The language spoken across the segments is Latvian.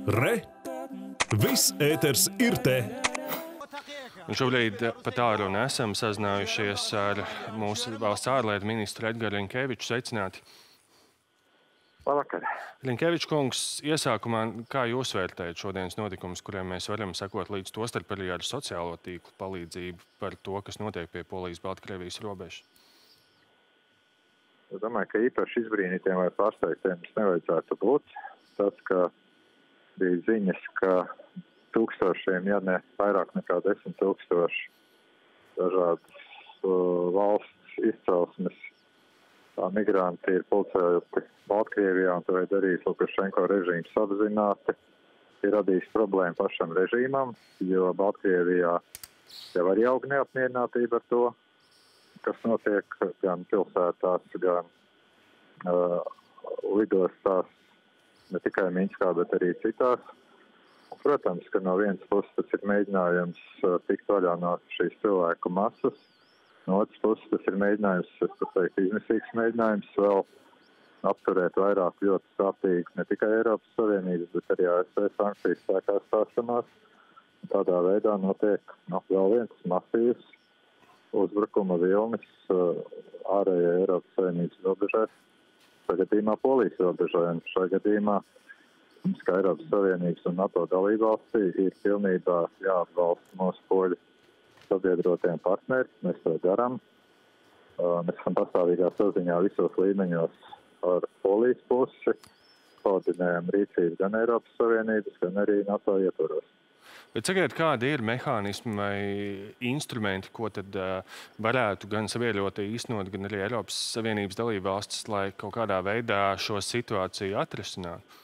Re! Viss ēters ir te! Un šobrīd pat tālruni esam sazinājušies ar mūsu valsts ārlietu ministru Edgars Rinkeviču. Sveicināti! Labvakar. Rinkevičs kungs, iesākumā, kā jūs vērtējat šodienas notikumus, kuriem mēs varam sekot līdz tostarp arī ar sociālo tīklu palīdzību par to, kas notiek pie Polijas-Baltkrievijas robežas? Es domāju, ka īpaši izbrīnītiem vai pārsteigtiem mums nevajadzētu būt. Tas, ka bija ziņas, ka tūkstošiem, ja ne vairāk nekā 10 000 dažādas valsts izcelsmes migranti ir pulcēti Baltkrievijā, un to ir darījis Lukašenko režīms apzināti, ir radījis problēmu pašam režīmam, jo Baltkrievijā jau arī aug neapmierinātība ar to, kas notiek gan pilsētās, gan lidostās, ne tikai Minskā, bet arī citās. Protams, ka no vienas puses tas ir mēģinājums tikt vaļā no šīs cilvēku masas, no otras puses tas ir mēģinājums, es teiktu, izmisīgs mēģinājums vēl apturēt vairāk ļoti sāpīgi ne tikai Eiropas Savienības, bet arī ASV sankcijas spēkā stāšanās. Tādā veidā notiek vēl viens masīvs uzbrukuma vilnis ārējai Eiropas Savienības robežai, gadījumā Polijas robežai. Un šajā gadījumā mums, kā Eiropas Savienības un NATO dalībvalstī, ir pilnībā jāatbalsta mūsu poļu sabiedrotiem partneri. Mēs to darām. Mēs esam pastāvīgā saziņā visos līmeņos ar Polijas pusi, koordinējam rīcību gan Eiropas Savienības, gan arī NATO ietvaros. Bet sakiet, kādi ir mehānismi vai instrumenti, ko tad varētu gan sabiedrotie īstenot, gan arī Eiropas Savienības dalībvalstis, lai kaut kādā veidā šo situāciju atrisinātu?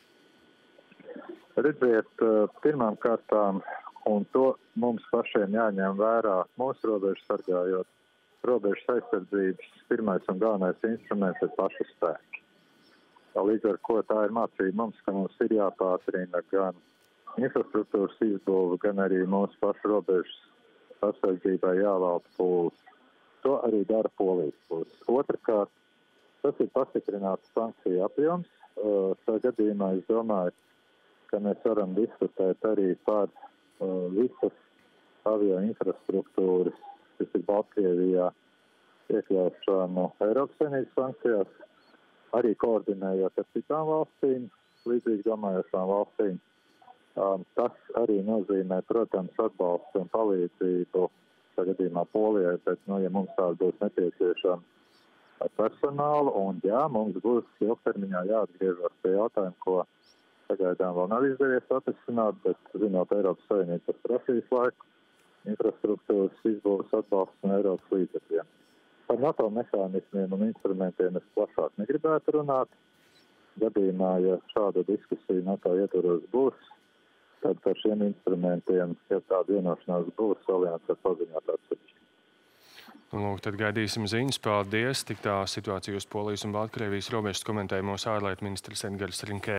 Redziet, pirmām kārtām, un to mums pašiem jāņem vērā, mūsu robežu sargājot, robežas aizsardzības pirmais un galvenais instruments ir paši spēki. Līdz ar ko tā ir mācība mums, ka mums ir jāpātrina gan infrastruktūras izbūve, gan arī mūsu pašu robežas aizsardzībai jāvalda pūles. To arī dara Polijas puses. Otrakārt, tas ir pastiprināts sankciju apjoms. Šajā gadījumā es domāju, ka mēs varam diskutēt arī par visas avio infrastruktūras, kas ir Baltkrievijā, iekļaušanu Eiropas Savienības sankcijās, arī koordinējot ar citām valstīm, līdzīgi domājošām valstīm. Tas arī nozīmē, protams, atbalstu un palīdzību gadījumā Polijai, bet, ja mums tāda būs nepieciešama personāla, un mums būs ilgtermiņā jāatgriežas pie jautājumu, ko pagaidām vēl nav izdevies atrisināt, bet, zinot Eiropas Savienības, tas prasīs laiku, infrastruktūras izbūves atbalsts un Eiropas līdzekļiem. Par NATO mehānismiem un instrumentiem es plašāk negribētu runāt. Gadījumā, ja šāda diskusija NATO ietvaros būs, tad par šiem instrumentiem, ja tāda vienošanās būs, alianses var paziņot atsevišķi. Lūk, tad gaidīsim ziņas. Paldies. Tik tā situācija uz Polijas un Baltkrievijas robežas komentēja mūsu ārlietu ministrs Edgars Rinkevičs.